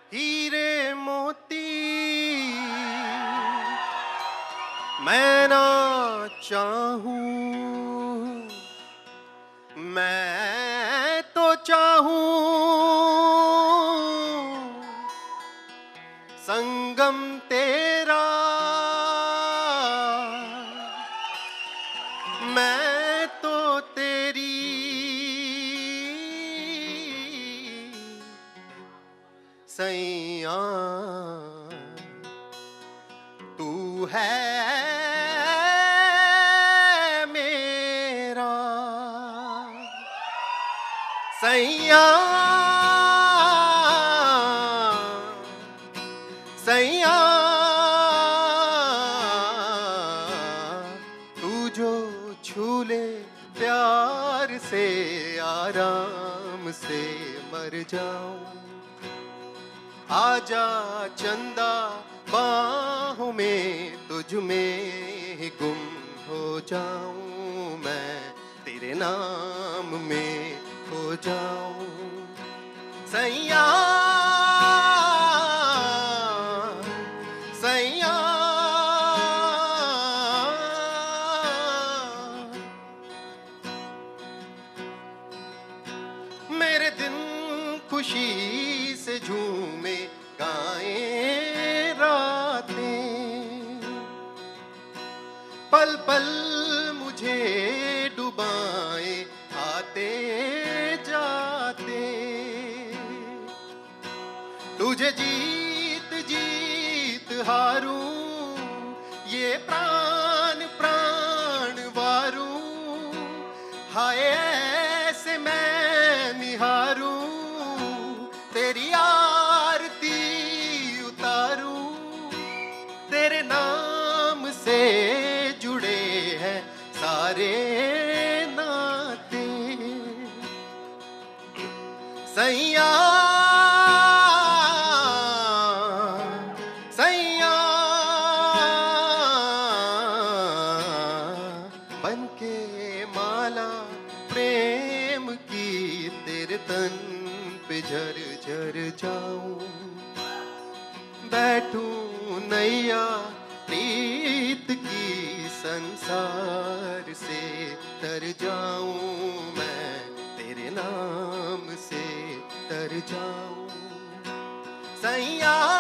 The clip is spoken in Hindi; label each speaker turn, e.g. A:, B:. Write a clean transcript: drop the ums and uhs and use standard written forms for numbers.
A: हीरे मोती मैं ना चाहूं, मैं तो चाहूं संगम तेरा, मैं तो तेरी सैया, तू है मेरा सैया, सैया तू जो छू ले प्यार से आराम से मर जाऊं। आजा चंदा बाहों में तुझ में ही गुम हो जाऊं, मैं तेरे नाम में हो जाऊं सैया, सैया मेरे दिन खुशी से झूमे गाएं रातें, पल पल मुझे डुबाए आते जाते, तुझे जीत जीत हारूं ये प्राण प्राण वारूं, हाय ऐसे मैं निहारूं तेरी आरती उतारूं, तेरे नाम से जुड़े हैं सारे नाते सैया, सैया बनके माला प्रेम की तेरे तन पे झर झर जाऊं, बैठूं नैया प्रीत की संसार से तर जाऊं, मैं तेरे नाम से तर जाऊं सैया।